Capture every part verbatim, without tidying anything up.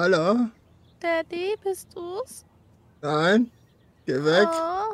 Hallo? Daddy, bist du's? Nein? Geh weg. Oh.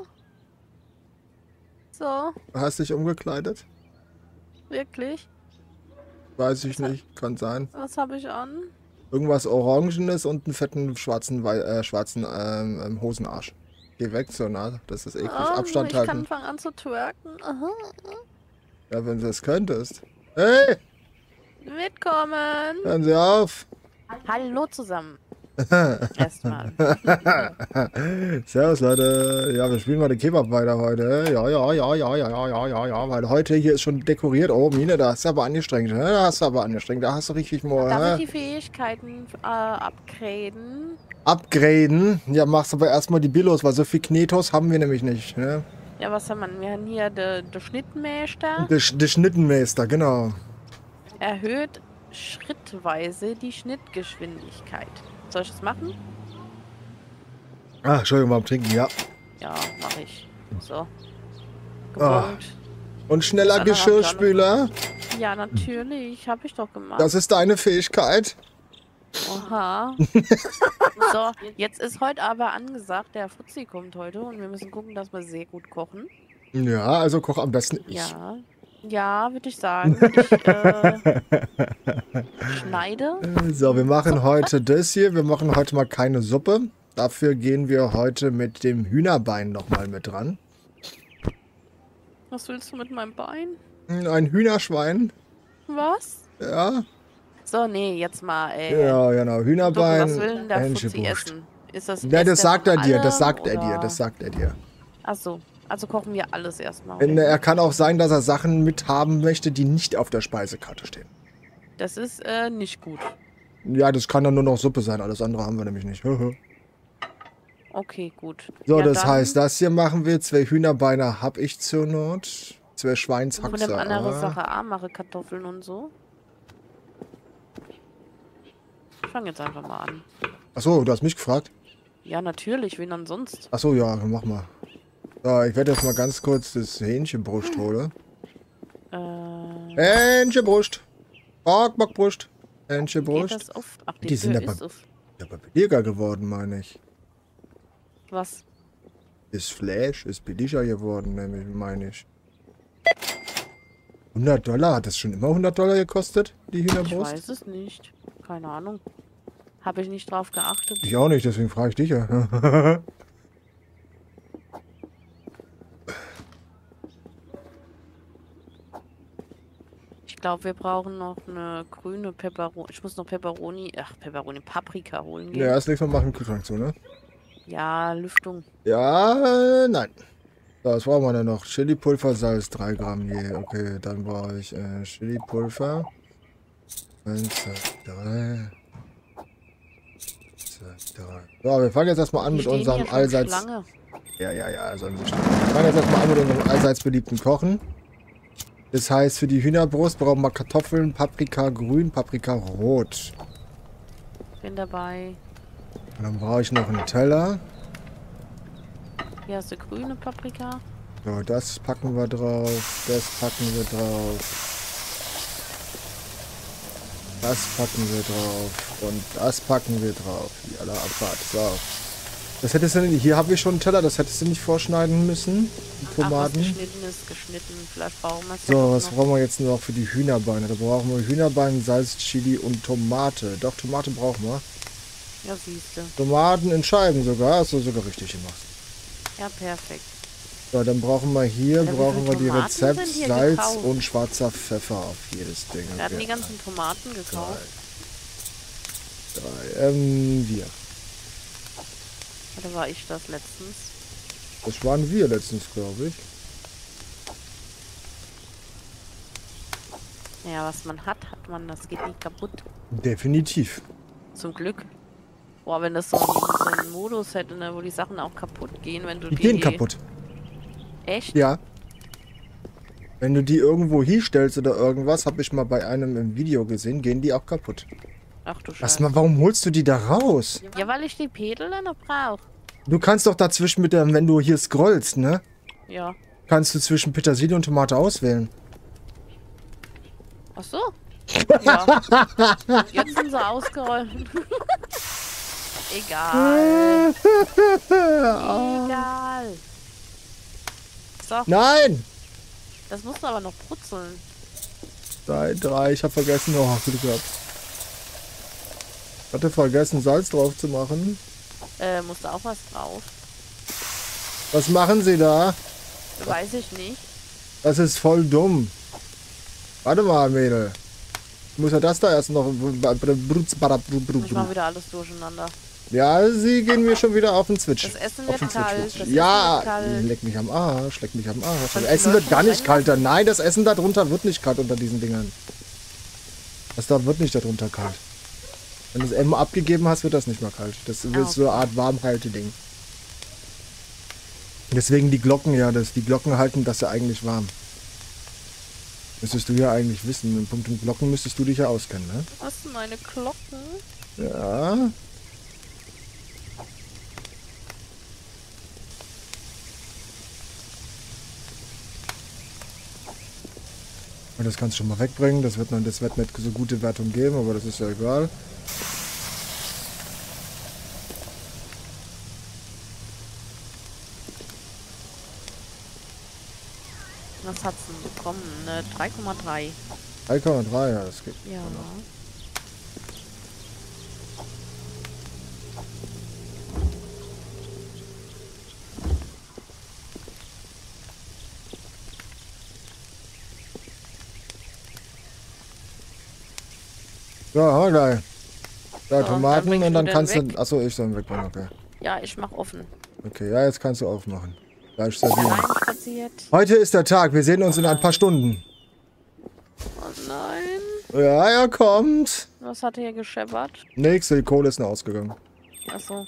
So, Du hast dich umgekleidet? wirklich? Weiß ich Was, nicht. Kann sein. was habe ich an? Irgendwas Orangenes und einen fetten schwarzen, Wei- äh, schwarzen ähm, ähm, Hosenarsch. Geh weg, so nah. Das ist eklig. Oh, Abstand ich kann halten. fangen an zu twerken. Aha. Ja, wenn du das könntest. Hey! Mitkommen. Hören Sie auf! Hallo zusammen. Erstmal. Servus Leute, ja, wir spielen mal den Kebab weiter heute. Ja, ja, ja, ja, ja, ja, ja, ja, ja, weil heute hier ist schon dekoriert. Oh, Mine, da hast du aber angestrengt, ne? Da hast du aber angestrengt, da hast du richtig mal. Darf ich die Fähigkeiten äh, upgraden? Upgraden? Ja, machst aber erstmal die Billos, weil so viel Knetos haben wir nämlich nicht, ne? Ja, was haben wir? Wir haben hier den de Schnittmeister. Der, Sch- der Schnittenmeister, genau. Erhöht schrittweise die Schnittgeschwindigkeit. Soll ich das machen? Ah, Entschuldigung, beim Trinken, ja. Ja, mache ich. So. Ah. Gebongt. Und schneller Dann hab ich Geschirrspüler? Ja, natürlich. Habe ich doch gemacht. Das ist deine Fähigkeit? Oha. So, jetzt ist heute aber angesagt, der Fuzzi kommt heute und wir müssen gucken, dass wir sehr gut kochen. Ja, also koch am besten ich. Ja. Ja, würde ich sagen. Ich äh, schneide. So, wir machen heute das hier. Wir machen heute mal keine Suppe. Dafür gehen wir heute mit dem Hühnerbein nochmal mit dran. Was willst du mit meinem Bein? Ein Hühnerschwein. Was? Ja. So, nee, jetzt mal, ey. Ja, genau. Du, Hühnerbein. was will denn der Fuzzi Hähnchenbrust. essen? Ist das, Ja, isst das der sagt von er dir. Das allem, sagt er dir. oder? Das sagt er dir. Ach so. Also kochen wir alles erstmal. Denn er kann auch sein, dass er Sachen mithaben möchte, die nicht auf der Speisekarte stehen. Das ist äh, nicht gut. Ja, das kann dann nur noch Suppe sein. Alles andere haben wir nämlich nicht. Okay, gut. So, Ja, das dann heißt, das hier machen wir. Zwei Hühnerbeine hab ich zur Not. Zwei von dem Schweinshaxe. andere ah. Sache A mache Kartoffeln und so. Ich fange jetzt einfach mal an. Achso, du hast mich gefragt. Ja, natürlich. Wen dann sonst? Achso, ja, mach mal. So, ich werde jetzt mal ganz kurz das Hähnchenbrust holen. Äh, Hähnchenbrust. Bock, Bockbrust. geht Hähnchenbrust. das auf? Ach, die, Die sind Tür aber- ist auf. Aber billiger geworden, meine ich. Was? Das Fleisch ist billiger geworden, nämlich, meine ich. hundert Dollar? Hat das schon immer hundert Dollar gekostet, die Ich Hühnerbrust? weiß es nicht. Keine Ahnung. Habe ich nicht drauf geachtet. Ich auch nicht, deswegen frage ich dich ja. Ich glaube, wir brauchen noch eine grüne Peperoni. Ich muss noch Peperoni, ach, Peperoni, Paprika holen gehen. Ja, erst nächstes Mal machen Kühlschrank zu, ne? Ja, Lüftung. Ja, äh, nein. So, was brauchen wir denn noch? Chili-Pulver, Salz, drei Gramm je. Okay, dann brauche ich äh, Chili-Pulver. eins, zwei, drei. zwei, drei. So, wir fangen jetzt erstmal an Die mit stehen unserem hier schon allseits... Schlange. Ja, ja, ja, also wir fangen jetzt erstmal an mit unserem allseits beliebten Kochen. Das heißt, für die Hühnerbrust brauchen wir Kartoffeln, Paprika grün, Paprika rot. Bin dabei. Und dann brauche ich noch einen Teller. Hier hast du grüne Paprika. So, das packen wir drauf, das packen wir drauf. Das packen wir drauf und das packen wir drauf. Jalla, Abfahrt. So. Das hättest du nicht, hier habe ich schon einen Teller, das hättest du nicht vorschneiden müssen. Die Ach, was Tomaten. geschnitten ist, geschnitten. Vielleicht brauchen wir es So, was brauchen wir jetzt noch für die Hühnerbeine? Da brauchen wir Hühnerbeine, Salz, Chili und Tomate. Doch, Tomate brauchen wir. Ja, siehst du. Tomaten in Scheiben sogar. Hast du sogar richtig gemacht. Ja, perfekt. So, dann brauchen wir hier, Alter, wie brauchen viele wir die Tomaten Rezept, sind hier Salz gekauft? und schwarzer Pfeffer auf jedes Ding. Wir hatten Okay. die ganzen Tomaten gekauft. Drei, ähm, wir. Oder war ich das letztens? Das waren wir letztens, glaube ich. Ja, was man hat, hat man. Das geht nicht kaputt. Definitiv. Zum Glück. Boah, wenn das so, ein- so einen Modus hätte, ne, wo die Sachen auch kaputt gehen, wenn du Die die... gehen kaputt. Echt? Ja. Wenn du die irgendwo hinstellst oder irgendwas, habe ich mal bei einem im Video gesehen, gehen die auch kaputt. Ach du Was, Scheiße. mal, warum holst du die da raus? Ja, weil ich die Pedel dann noch brauche. Du kannst doch dazwischen mit der, wenn du hier scrollst, ne? Ja. Kannst du zwischen Petersilie und Tomate auswählen. Ach so. Ja. Jetzt sind sie ausgerollt. Egal. Egal. So. Nein! Das musst du aber noch brutzeln. Drei, drei, ich habe vergessen, oh, Glück gehabt. Ich hatte vergessen, Salz drauf zu machen. Äh, musst du auch was drauf? Was machen Sie da? Weiß ich nicht. Das ist voll dumm. Warte mal, Mädel. Ich muss ja das da erst noch... Ich mach wieder alles durcheinander. Ja, Sie gehen mir schon wieder auf den Switch. Das Essen auf wird den kalt. Switch. Das Ja, Essen wird kalt. leck mich am Arsch, leck mich am Arsch. Das Und Essen die wird gar Leute nicht kalter. Nein, das Essen da drunter wird nicht kalt unter diesen Dingern. Das da wird nicht darunter kalt. Wenn du es einmal abgegeben hast, wird das nicht mehr kalt. Das ist Ah, okay. so eine Art Warmhalte-Ding. Deswegen die Glocken, ja, das, die Glocken halten das ja eigentlich warm. Müsstest du ja eigentlich wissen. Im Punkt Glocken müsstest du dich ja auskennen, ne? Was sind meine Glocken? Ja. Und das kannst du schon mal wegbringen. Das wird, das wird nicht so gute Wertung geben, aber das ist ja egal. Was hat's denn bekommen? Eine drei Komma drei. drei Komma drei, ja, das geht. Ja. Ja, geil. Ja, So, Tomaten dann bringst und du dann den kannst weg. du... Achso, ich soll ihn wegbringen, okay. Ja, ich mach offen. Okay, ja, jetzt kannst du aufmachen. Gleich servieren. Reinspaziert. Heute ist der Tag, wir sehen uns in ein paar Stunden. Oh nein. Ja, er kommt. Was hat hier gescheppert? Nix, die Kohle ist noch ausgegangen. Achso.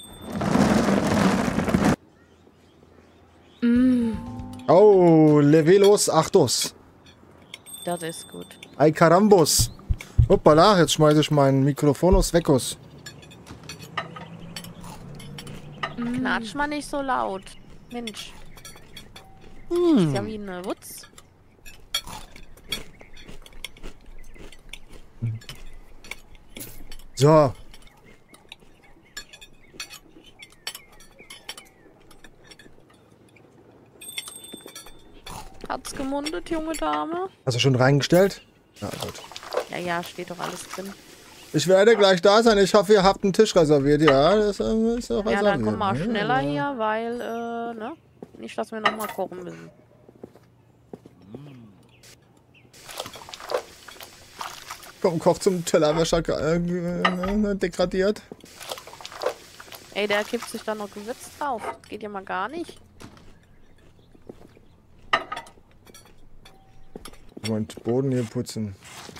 Oh, Levelos Achtos. Das ist gut. Ay Carambos. Hoppala, jetzt schmeiße ich mein Mikrofon aus Weckos. Knatsch mal nicht so laut. Mensch. Ist ja wie eine Wutz. So. Hat's gemundet, junge Dame? Hast du schon reingestellt? Ja, gut. Ja, ja, steht doch alles drin. Ich werde gleich da sein. Ich hoffe, ihr habt einen Tisch reserviert. Ja, das äh, ist auch Ja, reserviert. dann komm mal Ja, schneller ja. hier, weil, äh, ne? Nicht, dass wir nochmal kochen müssen. Komm, Koch zum Tellerwäscher äh, äh, degradiert. Ey, der kippt sich da noch Gewürz drauf. Geht ja mal gar nicht. Und Boden hier putzen.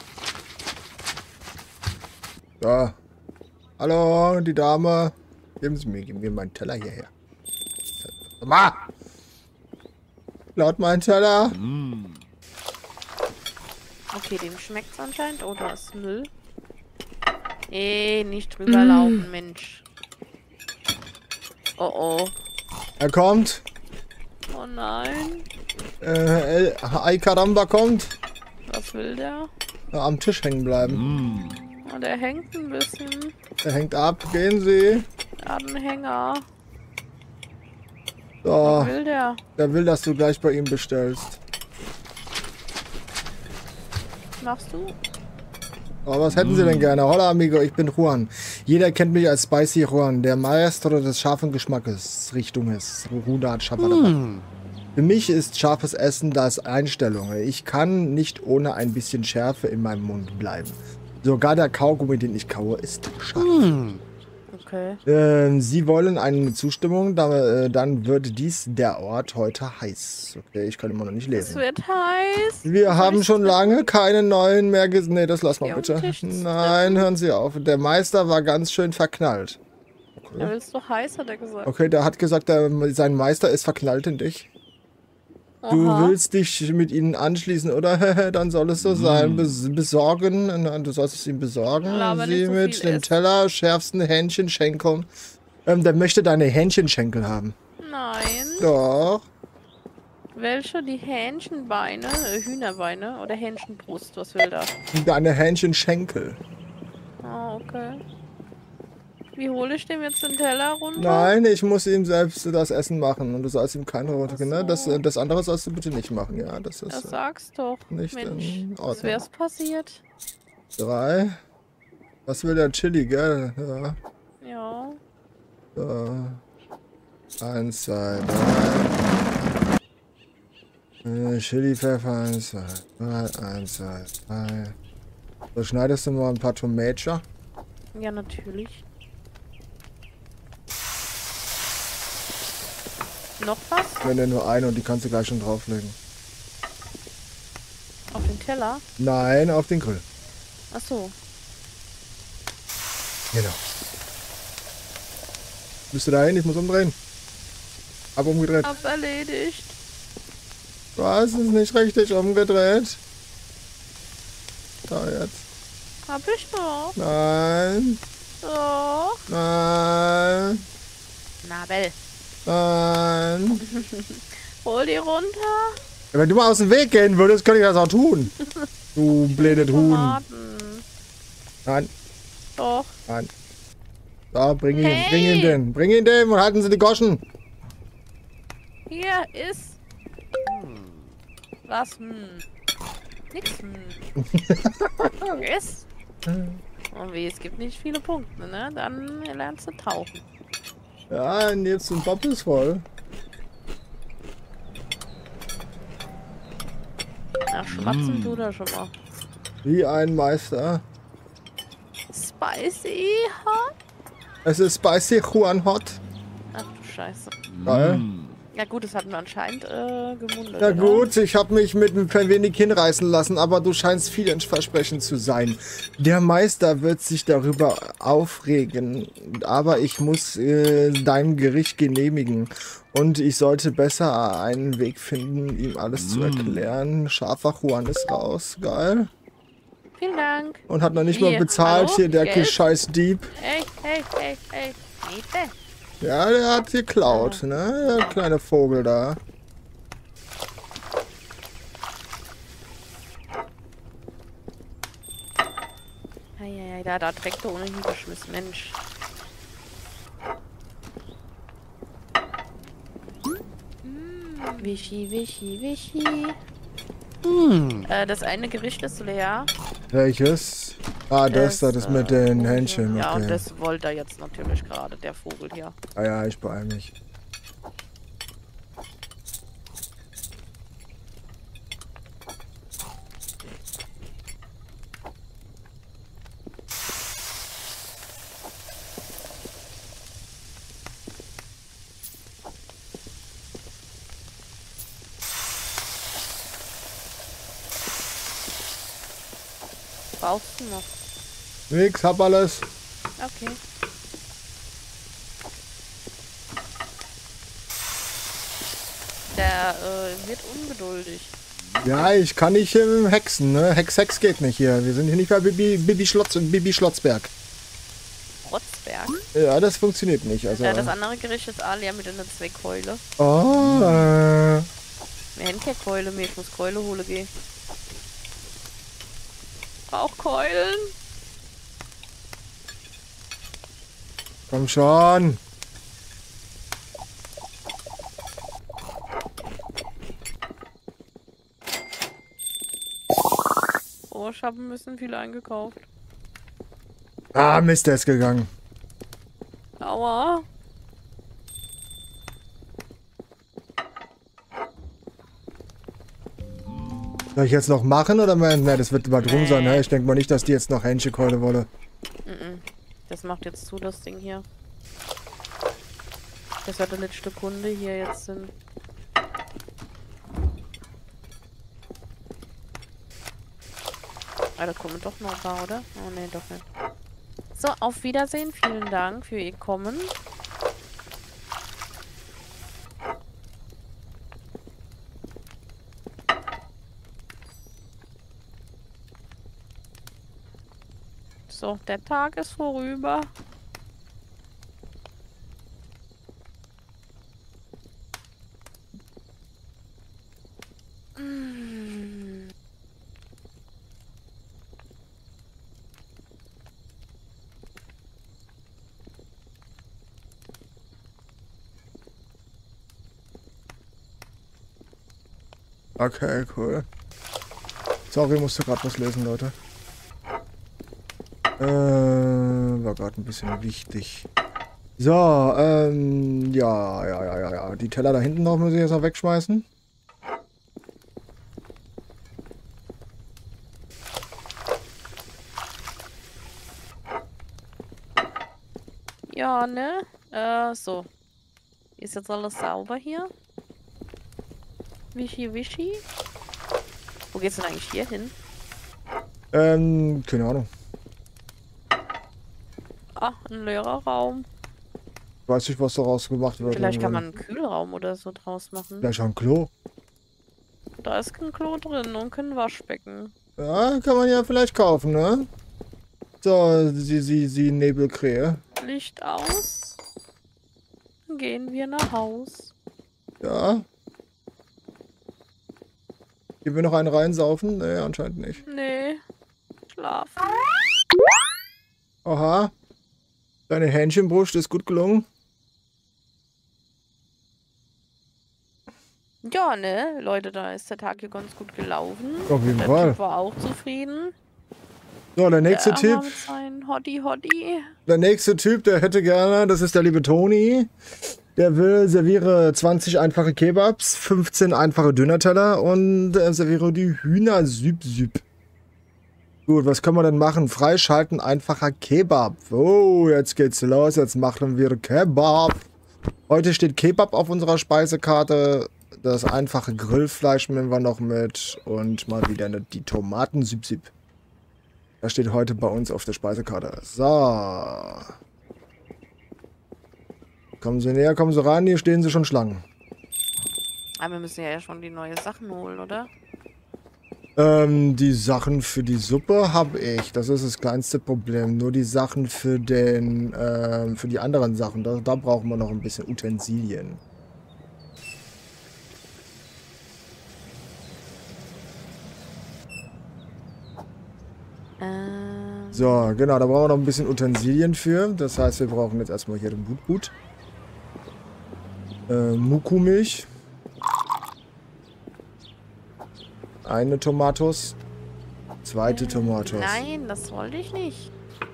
So. Hallo, die Dame. Geben Sie mir, geben mir meinen Teller hierher. Ma! Laut meinen Teller. Okay, dem schmeckt's anscheinend. Oh, da ist Müll. Ey, nicht drüber laufen, Mensch. Oh, oh. Er kommt. Oh nein. Äh, El Ay Caramba kommt. Was will der? Ja, am Tisch hängen bleiben. Oh, der hängt ein bisschen. Er hängt ab. Gehen Sie. Er hat einen Hänger. So. Was will der? Der will, dass du gleich bei ihm bestellst. Was machst du? Aber was hätten Sie denn gerne? Hola, amigo, ich bin Juan. Jeder kennt mich als Spicy Juan, der Maestro des scharfen Geschmackes. Richtung ist. Rudat mm. Für mich ist scharfes Essen das Einstellung. Ich kann nicht ohne ein bisschen Schärfe in meinem Mund bleiben. Sogar der Kaugummi, den ich kaue, ist scharf. Mm. Okay. Ähm, Sie wollen eine Zustimmung, da, äh, dann wird dies der Ort heute heiß. Okay, ich kann immer noch nicht Es lesen. wird heiß. Wir haben schon lange keine neuen mehr gesehen. Nee, das lass mal Ja, bitte. am Tisch sitzen. Nein, hören Sie auf. Der Meister war ganz schön verknallt. Er will's doch heiß, hat er gesagt. Okay, der hat gesagt, der, sein Meister ist verknallt in dich. Du Aha. willst dich mit ihnen anschließen, oder? Dann soll es so sein. Bes besorgen. Na, du sollst es ihm besorgen. Laber nicht Sie so mit viel dem essen. Teller, schärfsten Hähnchenschenkeln. Ähm, der möchte deine Hähnchenschenkel haben. Nein. Doch. Welche? Die Hähnchenbeine? Äh, Hühnerbeine? Oder Hähnchenbrust? Was will der? Deine Hähnchenschenkel. Ah, okay. Wie hole ich dem jetzt den Teller runter? Nein, ich muss ihm selbst das Essen machen und du sollst ihm keine Runter. Ach so. Ne? Das, das andere sollst du bitte nicht machen, ja. Das ist Das äh, sag's doch. nicht Mensch, in was Ordnung. wär's passiert? Drei. Was will der Chili, gell? Ja. Ja. So. Eins, zwei, drei. Äh, Chili, Pfeffer, eins, zwei, drei, eins, zwei, drei. So, schneidest du mal ein paar Tomätchen. Ja, natürlich. Noch was? Wenn dir nur eine und die kannst du gleich schon drauflegen. Auf den Teller? Nein, auf den Grill. Ach so. Genau. Bist du dahin? Ich muss umdrehen. Hab umgedreht. Hab erledigt. Was? Ist nicht richtig umgedreht? Da jetzt. Hab ich doch. Nein. Doch. Nein. Nabel. Nein. Hol die runter. Wenn du mal aus dem Weg gehen würdest, könnte ich das auch tun. Du blödes Huhn. Tomaten. Nein. Doch. Nein. So, bring ihn, Hey. bring ihn den. Bring ihn den und halten Sie die Goschen. Hier ist. Hm. Was? Hm. Nix. Hm. Ist. Und wie, es gibt nicht viele Punkte, ne? Dann lernst du tauchen. Ja, und jetzt ein Bob ist voll. Ach, schmatzen tut er schon mal. Wie ein Meister. Spicy hot? Es ist Spicy Juan Hot. Ach du Scheiße. Geil. Ja gut, das hatten wir anscheinend äh, gemundet. Ja oder? gut, ich habe mich mit ein klein wenig hinreißen lassen, aber du scheinst vielversprechend zu sein. Der Meister wird sich darüber aufregen, aber ich muss äh, dein Gericht genehmigen. Und ich sollte besser einen Weg finden, ihm alles zu erklären. Scharfer Juan ist raus, geil. Vielen Dank. Und hat noch nicht mal Hier, bezahlt, hallo? hier der Geld? scheiß Dieb. Hey, hey, hey, hey. Miete. Ja, der hat geklaut, ne? Der kleine Vogel da. Eieiei, da hat er direkt da ohnehin geschmissen, Mensch. Wischi, wischi, wischi. Äh, das eine Gericht ist leer. Welches? Ah, das, das, das mit den äh, Händchen. Ja, und Okay. das wollte er jetzt natürlich gerade, der Vogel hier. Ah ja, ich beeil mich. Brauchst du noch? Nix, hab alles. Okay. Der äh, wird ungeduldig. Ja, ich kann nicht ähm, hexen, ne? Hex, Hex geht nicht hier. Wir sind hier nicht bei Bibi, Bibi, Schlotz, Bibi Schlotzberg. Rotzberg. Ja, das funktioniert nicht. Also, Ja, das andere Gericht ist auch leer mit einer Zweckkeule. oh, äh, Wir haben keine Keule mehr, ich muss Keule holen gehen. Auch Keulen? komm schon. Oh, ich habe ein bisschen viel eingekauft. Ah, Mist, der ist gegangen. Aua. Soll ich jetzt noch machen oder mein? Ne, das wird überdrungen Nee. sein, ne? Ich denke mal nicht, dass die jetzt noch Hähnchenkeule wolle. Mhm. Das macht jetzt zu, das Ding hier. Das hat der letzte Kunde hier jetzt sind. Ah, da kommen doch noch ein paar, oder? Oh ne, doch nicht. So, auf Wiedersehen. Vielen Dank für Ihr Kommen. So, der Tag ist vorüber. Mm. Okay, cool. Sorry, musste gerade was lesen, Leute. Äh, war gerade ein bisschen wichtig. So, ähm, ja, ja, ja, ja, ja. Die Teller da hinten noch muss ich jetzt noch wegschmeißen. Ja, ne? Äh, so. Ist jetzt alles sauber hier? Wischi, wischi. Wo geht's denn eigentlich hier hin? Ähm, keine Ahnung. Ah, ein leerer Raum. Weiß nicht, was daraus gemacht wird. Vielleicht kann man einen Kühlraum oder so draus machen. Vielleicht auch ein Klo. Da ist kein Klo drin und kein Waschbecken. Ja, kann man ja vielleicht kaufen, ne? So, sie, sie, sie Nebelkrähe. Licht aus. Dann gehen wir nach Haus. Ja. Gehen wir noch einen reinsaufen? Nee, anscheinend nicht. Nee. Schlafen. Aha. Deine Hähnchenbrust ist gut gelungen. Ja, ne? Leute, da ist der Tag hier ganz gut gelaufen. Auf jeden der Fall. Typ war auch zufrieden. So, der nächste der Typ. Mit seinen Hottie Hottie. Der nächste Typ, der hätte gerne, das ist der liebe Toni. Der will, serviere zwanzig einfache Kebabs, fünfzehn einfache Dönerteller und äh, serviere die Hühner Süb Süb. Gut, was können wir denn machen? Freischalten einfacher Kebab. Oh, jetzt geht's los. Jetzt machen wir Kebab. Heute steht Kebab auf unserer Speisekarte. Das einfache Grillfleisch nehmen wir noch mit. Und mal wieder eine, die Tomaten Süb Süb. Das steht heute bei uns auf der Speisekarte. So. Kommen Sie näher, kommen Sie ran. Hier stehen Sie schon Schlangen. Aber wir müssen ja schon die neuen Sachen holen, oder? Ähm, die Sachen für die Suppe habe ich. Das ist das kleinste Problem. Nur die Sachen für den, ähm, für die anderen Sachen. Da, da brauchen wir noch ein bisschen Utensilien. Ähm. So, genau, da brauchen wir noch ein bisschen Utensilien für. Das heißt, wir brauchen jetzt erstmal hier den Blutgut. Äh, Muku-Milch. Eine Tomatos. Zweite äh, Tomatos. Nein, das wollte ich nicht.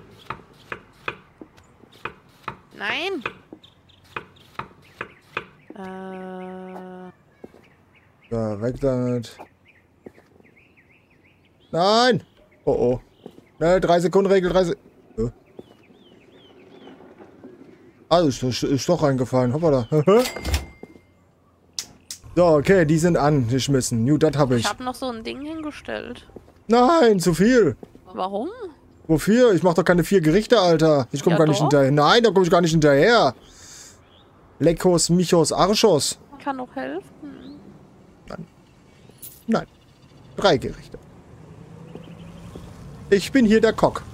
Nein. Äh. So, weg damit. Nein! Oh oh. Schnell, drei Sekunden Regel, drei Sekunden. Ah, ist, ist, ist doch reingefallen. Hoppala. So, okay, die sind angeschmissen. Gut, das habe ich. Ich habe noch so ein Ding hingestellt. Nein, zu viel. Warum? Wofür? Ich mach doch keine vier Gerichte, Alter. Ich komme Ja, gar nicht doch. hinterher. Nein, da komme ich gar nicht hinterher. Leckos, Michos, Arschos. Kann noch helfen. Nein. Drei Gerichte. Ich bin hier der Kock.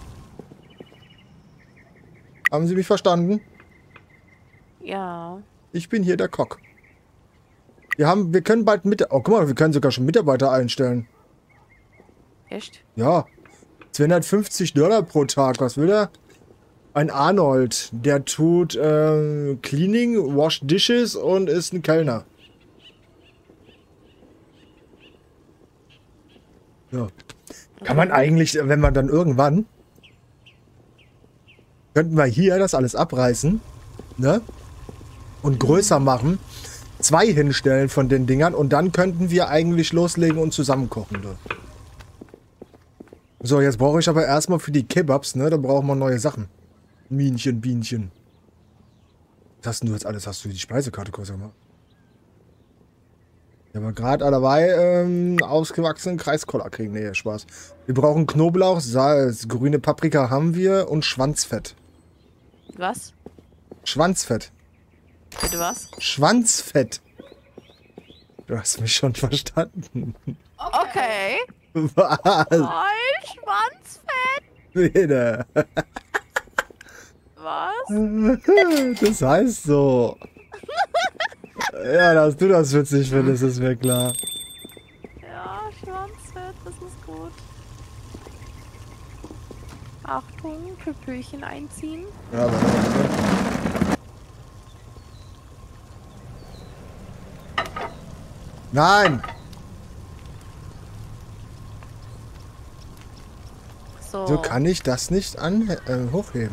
Haben Sie mich verstanden? Ja. Ich bin hier der Kock. Wir haben, wir können bald mit. Oh, guck mal, wir können sogar schon Mitarbeiter einstellen. Echt? Ja. zweihundertfünfzig Dollar pro Tag. Was will er? Ein Arnold. Der tut äh, Cleaning, Wash Dishes und ist ein Kellner. Ja. Kann man eigentlich, wenn man dann irgendwann. Könnten wir hier das alles abreißen. Ne? Und größer machen. Zwei hinstellen von den Dingern und dann könnten wir eigentlich loslegen und zusammenkochen. Ne? So, jetzt brauche ich aber erstmal für die Kebabs, ne? Da brauchen wir neue Sachen. Minchen, Bienchen. Was hast denn du jetzt alles? Hast du die Speisekarte größer gemacht? Ja, aber gerade dabei ähm, ausgewachsenen Kreiskoller kriegen. Nee, Spaß. Wir brauchen Knoblauch, Salz, grüne Paprika haben wir und Schwanzfett. Was? Schwanzfett. Bitte was? Schwanzfett. Du hast mich schon verstanden. Okay. Was? Ein Schwanzfett. Bitte. Was? Das heißt so. Ja, dass du das witzig findest, ist mir klar. Ja, Schwanzfett, das ist gut. Achtung, Püppöchen einziehen. Ja, aber Nein! so. So kann ich das nicht an äh, hochheben.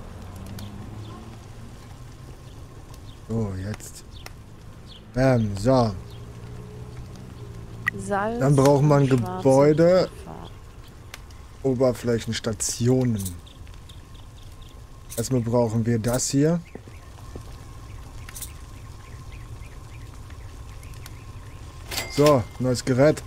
So, jetzt. Ähm, so. Salz Dann braucht man und schwarze Gebäude. Pfeffer. Oberflächenstationen. Erstmal brauchen wir das hier. So, neues Gerät.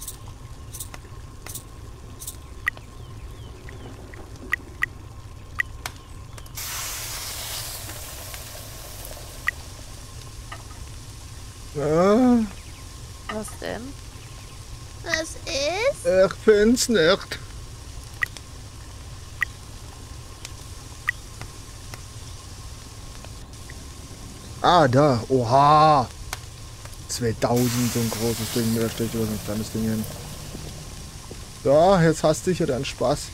Ah, Was denn? Was ist? ich find's nicht. Ah, da. Oha. zweitausend, so ein großes Ding. Da steht über so ein kleines Ding hin. So, jetzt hast du hier deinen Spaß.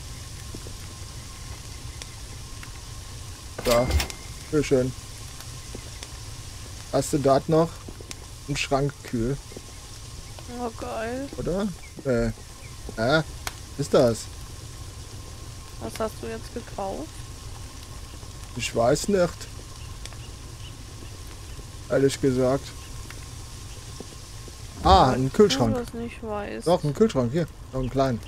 Da. Sehr schön. Hast du das noch? Im Schrank kühl, Oh, geil. oder? Äh. Äh. Ist das? Was hast du jetzt gekauft? Ich weiß nicht. Ehrlich gesagt. Ah, ein Kühlschrank. Wenn du das nicht weißt. Doch, ein Kühlschrank. Hier. Noch einen kleinen.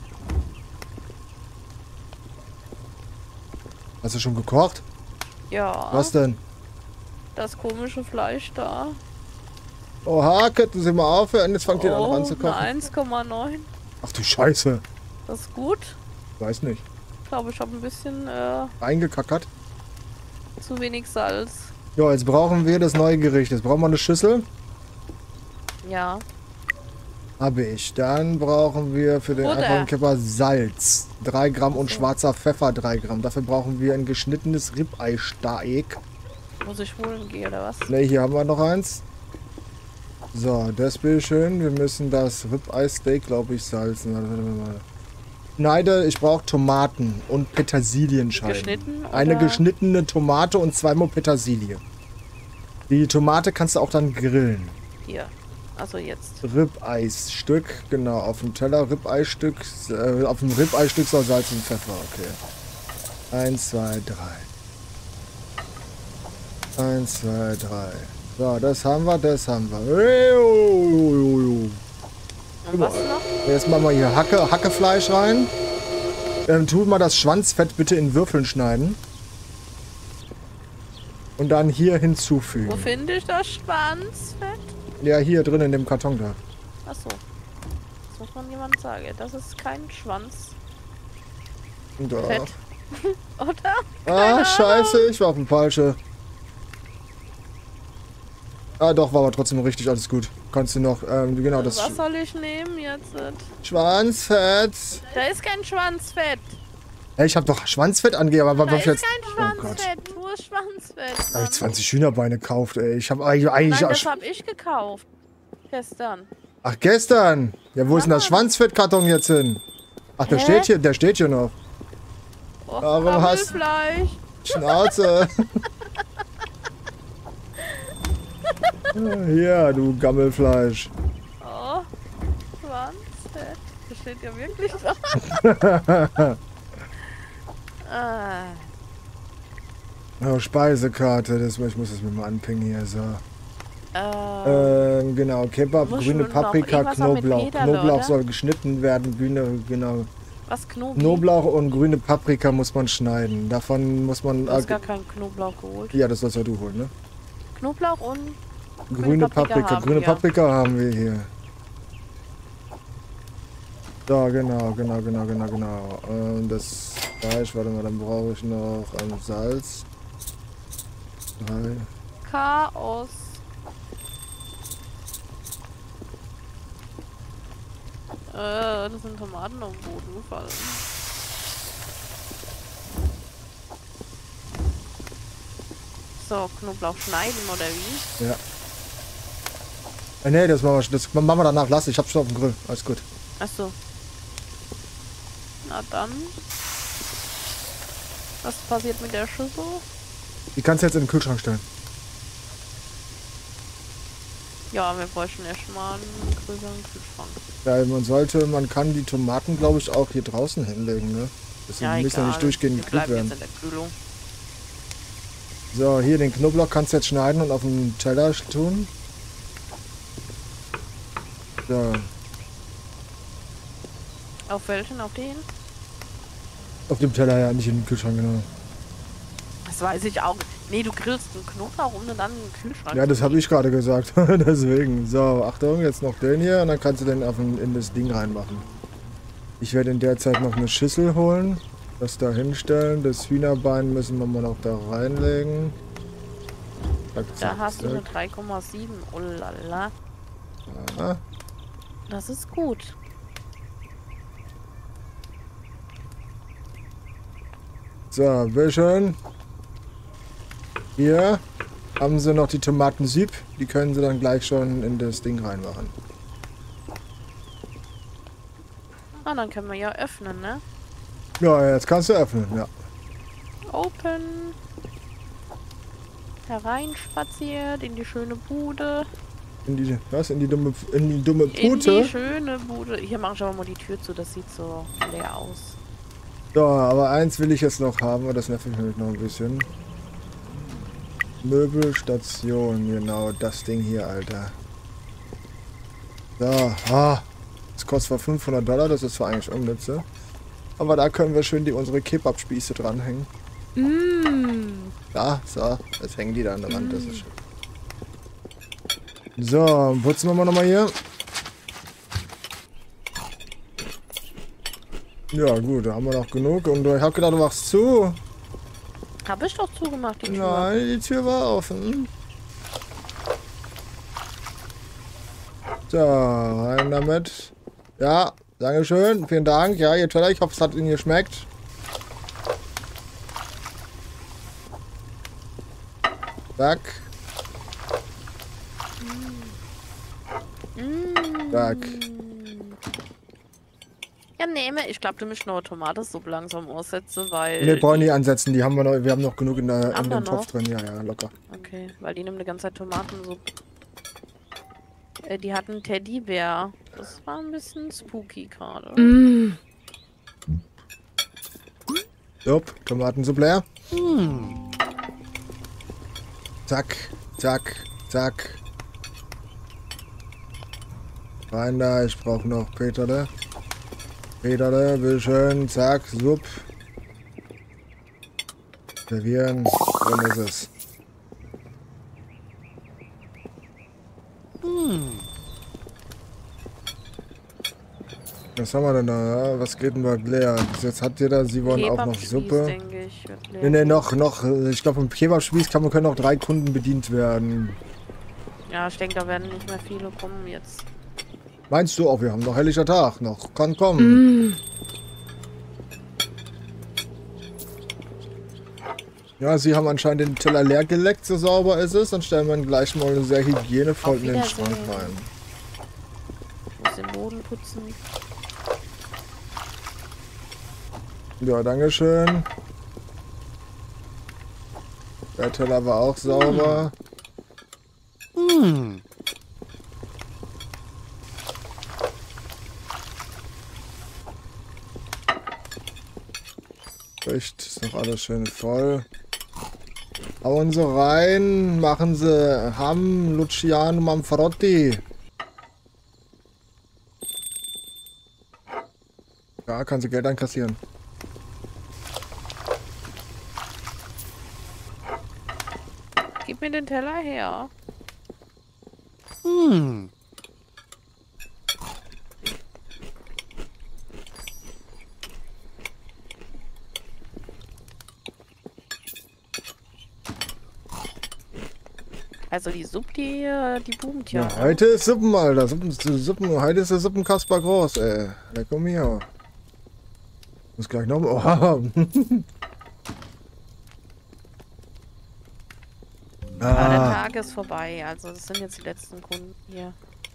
Hast du schon gekocht? Ja. Was denn? Das komische Fleisch da. Oha, könnten Sie mal aufhören? Jetzt fangt ihr an Oh, ranzukochen. eine eins Komma neun. Ach du Scheiße. Das ist gut. Weiß nicht. Ich glaube, ich habe ein bisschen äh, Eingekackert. zu wenig Salz. Ja, jetzt brauchen wir das neue Gericht. Jetzt brauchen wir eine Schüssel. Ja. Habe ich. Dann brauchen wir für den Butter. Erdbeerkipper Salz. drei Gramm und schwarzer Pfeffer drei Gramm. Dafür brauchen wir ein geschnittenes Ribeye-Steak. Muss ich holen gehen oder was? Ne, hier haben wir noch eins. So, das bitte schön. Wir müssen das Ribeye-Steak, glaube ich, salzen. Warte, warte, warte. Schneide, ich brauche Tomaten und Petersilienscheiben. Geschnitten? Oder? Eine geschnittene Tomate und zweimal Petersilie. Die Tomate kannst du auch dann grillen. Hier. Also jetzt. Ribeye-Stück, genau, auf dem Teller Ribeye-Stück, äh, auf dem Ribeye-Stück soll Salz und Pfeffer, okay. Eins, zwei, drei. Eins, zwei, drei. So, das haben wir, das haben wir. Und was noch? Jetzt machen wir hier Hacke, Hackefleisch rein. Ähm, tut mal das Schwanzfett bitte in Würfeln schneiden. Und dann hier hinzufügen. Wo finde ich das Schwanzfett? Ja, hier drin in dem Karton da. Achso. Das muss man jemand sagen. Das ist kein Schwanz. Da. Fett. Oder? Ah, scheiße, ich war auf dem falsche. Ah, doch, war aber trotzdem richtig, alles gut. Kannst du noch, ähm, genau das... Was soll ich nehmen jetzt? Schwanzfett. Da ist kein Schwanzfett. Hey, ich hab doch Schwanzfett angegeben, aber Da was ist jetzt... kein Oh Gott. Schwanzfett. Wo ist Schwanzfett? Da hab ich Mann? zwanzig Hühnerbeine gekauft, ey. Ich hab eigentlich... eigentlich Nein, das hab ich gekauft. Gestern. Ach, gestern. Ja, wo ist denn das Schwanzfettkarton jetzt hin? Ach, der Hä? steht hier, der steht hier noch. Oh, Warum hast- Fleisch. Schnauze. Ja, du Gammelfleisch. Oh, Schwanzfett. Das steht ja wirklich da. ah. Oh, Speisekarte, das, ich muss das mir mal anpingen hier, so. Äh, Ähm, genau, Kebab, Muss grüne schon noch Paprika, irgendwas noch mit Knoblauch. Peterle, Knoblauch oder? soll geschnitten werden, grüne, genau. was Knobi? Knoblauch und grüne Paprika muss man schneiden. Davon muss man... Du hast gar keinen Knoblauch geholt. Ja, das sollst ja du holen, ne? Knoblauch und Grüne Paprika, Paprika haben grüne wir. Paprika haben wir hier. So, genau, genau, genau, genau, genau. Ähm, das Fleisch, warte mal, dann brauche ich noch ähm, Salz. Drei. Chaos. Äh, das sind Tomaten auf den Boden gefallen. So, Knoblauch schneiden oder wie? Ja. Äh, nee, das machen, wir, das machen wir danach. Lass, ich hab's schon auf dem Grill. Alles gut. Achso. Na dann. Was passiert mit der Schüssel? Die kannst du jetzt in den Kühlschrank stellen. Ja, wir bräuchten erstmal einen größeren Kühlschrank. Ja, man sollte, man kann die Tomaten, glaube ich, auch hier draußen hinlegen, ne? Das Ja, müssen ja egal. nicht durchgehend Wir gekühlt bleiben werden. jetzt in der Kühlung. So, hier den Knoblauch kannst du jetzt schneiden und auf den Teller tun. So. Auf welchen? Auf den? Auf dem Teller, ja, nicht in den Kühlschrank, genau. Das weiß ich auch. Nee, du grillst einen Knoblauch, um den dann in den Kühlschrank Ja, das zu habe ich gerade gesagt. Deswegen. So, Achtung, jetzt noch den hier und dann kannst du den auf den, in das Ding reinmachen. Ich werde in der Zeit noch eine Schüssel holen. Das da hinstellen. Das Hühnerbein müssen wir mal noch da reinlegen. Zack, Da zack, hast du eine zack. drei Komma sieben. Oh lala. Ja. Das ist gut. So, bitteschön. Hier haben sie noch die Tomatensüb. Die können sie dann gleich schon in das Ding reinmachen. Ah, dann können wir ja öffnen, ne? Ja, jetzt kannst du öffnen, ja. Open. Hereinspaziert in die schöne Bude. In die, was? In die dumme, in die dumme In Pute? die schöne Bude. Hier mache ich aber mal die Tür zu, das sieht so leer aus. So, aber eins will ich jetzt noch haben, und das nervt mich noch ein bisschen. Möbelstation, genau, das Ding hier, Alter. So, ah, das kostet zwar fünfhundert Dollar, das ist zwar eigentlich unnütze. Aber da können wir schön die, unsere Kebabspieße dranhängen. Mm. Da, so, jetzt hängen die da an der Wand, das ist schön. So, putzen wir mal nochmal hier. Ja gut, da haben wir noch genug. Und ich hab gedacht, du machst zu. Habe ich doch zugemacht, die Tür. Nein, die Tür war offen. So, rein damit. Ja, dankeschön. Vielen Dank. Ja, ihr Teller, ich hoffe, es hat Ihnen geschmeckt. Zack. Mm. Zack. Ja, nehme. Ich glaube, du musst noch Tomatensuppe langsam aussetzen, weil... Ne, brauchen die- nicht ansetzen. Die haben wir noch, wir haben noch genug in, der, Haben in wir dem Topf noch? drin. Ja, ja, locker. Okay, weil die nehmen die ganze Zeit Tomatensuppe. Äh, die hatten Teddybär. Das war ein bisschen spooky gerade. Mm. So, Tomatensuppe leer. Zack, zack, zack. Rein da, ich brauche noch Peterle. Peterle, bitteschön, zack, sup. Servieren, drin ist es. Was haben wir denn da? Ja, was geht denn dort leer? Jetzt hat jeder, sie wollen auch noch Kebabspieß, Suppe. denke ich, wird leer. Ne, ne, noch, noch, ich glaube im Kebabspieß kann, können noch drei Kunden bedient werden. Ja, ich denke, da werden nicht mehr viele kommen jetzt. Meinst du auch, wir haben noch helllicher Tag, noch kann kommen. Mm. Ja, sie haben anscheinend den Teller leer geleckt, so sauber ist es. Dann stellen wir ihn gleich mal sehr hygienevoll Auf in den Wiedersehen. Schrank rein. Ich muss den Boden putzen. Ja, dankeschön. Der Teller war auch sauber. Mm. Echt, ist noch alles schön voll. Hauen sie rein, machen sie Ham, Luciano Manfrotti. Ja, kann sie Geld einkassieren. Gib mir den Teller her. Mm. Also die Suppe, die, äh, die boomt ja. Ja, heute ist Suppen, Alter. Suppen, Suppen, heute ist der Suppenkasper groß, ey. Ja, komm hier. Muss gleich noch. Oh. Aber der ah, Tag ist vorbei, also das sind jetzt die letzten Kunden hier.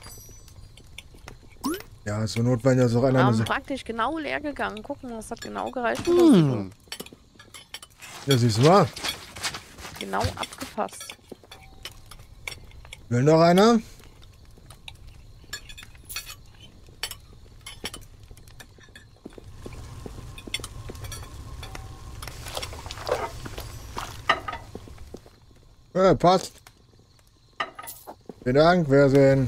ja, zur Not, wenn ja so einer. Haben Eine, praktisch genau leer gegangen. Gucken, das hat genau gereicht. für das Suppe. Mm. ja, siehst du mal. Genau abgepasst. Will noch einer? Ja, passt. Vielen Dank, Wiedersehen.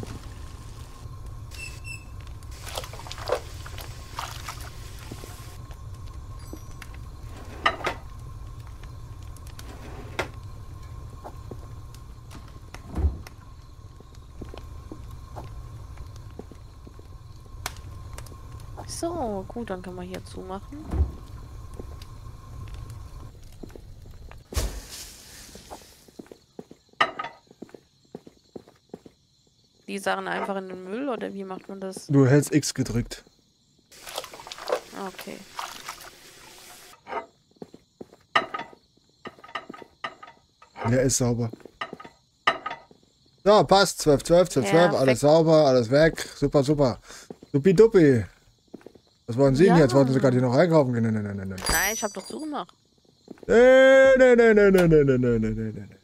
So, gut, dann können wir hier zumachen. Die Sachen einfach in den Müll oder wie macht man das? Du hältst X gedrückt. Okay. Der ist sauber. So, passt. zwölf, zwölf, zwölf, zwölf. Perfekt. Alles sauber, alles weg. Super, super. Supi-dupi. Was wollen Sie denn Ja. jetzt? Wollten Sie gerade hier noch einkaufen gehen? Nein, nein, nein, nein, nein. Nein, ich hab doch zugemacht. Nein, nein, nein, nein, nein, nein, nein, nein, nein, nein, nein.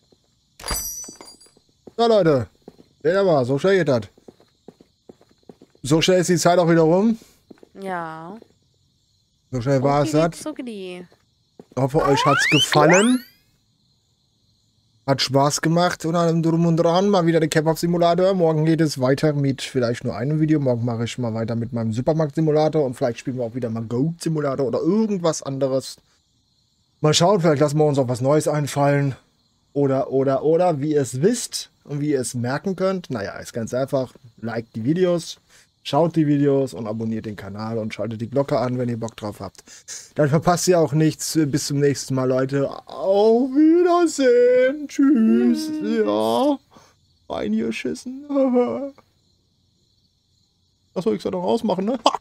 So, Leute. Seht ihr mal, so schnell geht das. So schnell ist die Zeit auch wieder rum. Ja. So schnell war es das. Zuckidi. Ich hoffe, euch hat's gefallen. Hat Spaß gemacht und allem drum und dran. Mal wieder der Kebab-Simulator. Morgen geht es weiter mit vielleicht nur einem Video. Morgen mache ich mal weiter mit meinem Supermarkt-Simulator und vielleicht spielen wir auch wieder mal Goat-Simulator oder irgendwas anderes. Mal schauen, vielleicht lassen wir uns auch was Neues einfallen. Oder, oder, oder, wie ihr es wisst und wie ihr es merken könnt. Naja, ist ganz einfach. Liked die Videos, schaut die Videos und abonniert den Kanal und schaltet die Glocke an, wenn ihr Bock drauf habt. Dann verpasst ihr auch nichts. Bis zum nächsten Mal, Leute. Auf Wiedersehen. Tschüss. Ja. Reingeschissen. Achso, ich soll doch ausmachen, ne? Ha.